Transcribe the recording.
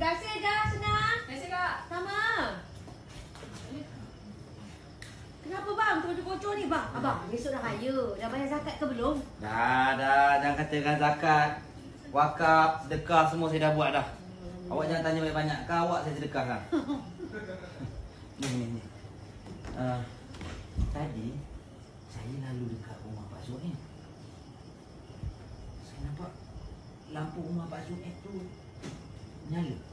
kasih dah, senang. Terima kasih, Kak. Sama. Kenapa bang kocok-kocok ni bang? Abang, besok dah raya. Dah bayar zakat ke belum? Dah. Jangan katakan zakat. Wakaf, sedekah semua saya dah buat dah. Awak jangan tanya banyak-banyak. Kau awak saya sedekah lah. Ni. Tadi, saya lalu dekat rumah Pak Zuhair. Saya nampak lampu rumah Pak Zuhair tu nyala.